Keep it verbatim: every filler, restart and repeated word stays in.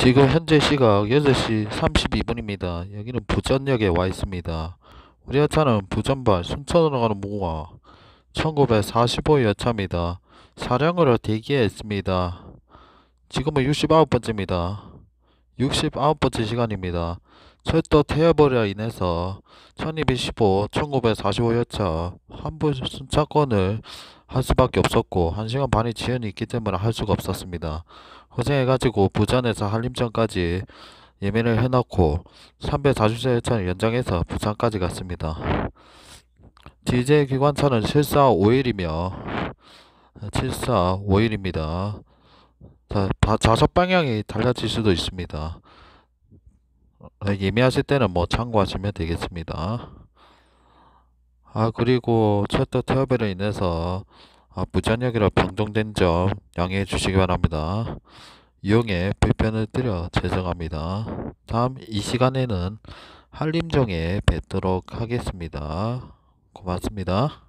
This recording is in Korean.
지금 현재 시각 여섯 시 삼십이 분입니다. 여기는 부전역에 와 있습니다. 우리 열차는 부전발 순천으로 가는 모가 천구백사십오 열차입니다. 사량으로 대기해 있습니다. 지금은 육십구 번째입니다. 육십구 번째 시간입니다. 철도 태엽으로 인해서 천이백십오, 천구백사십오 열차 환불 순차권을 할 수밖에 없었고 한 시간 반이 지연이 있기 때문에 할 수가 없었습니다. 고생해가지고 부전에서 한림전까지 예매를 해놓고 삼백사십사 열차는 연장해서 부산까지 갔습니다. 디제이 기관차는 칠사오일이며 칠사오일입니다. 자, 좌석 방향이 달라질 수도 있습니다. 예매하실 때는 뭐 참고하시면 되겠습니다. 아 그리고 철도 태업으로 인해서 아, 부전역으로 변동된 점 양해해 주시기 바랍니다. 이용에 불편을 드려 죄송합니다. 다음 이 시간에는 한림정에 뵙도록 하겠습니다. 고맙습니다.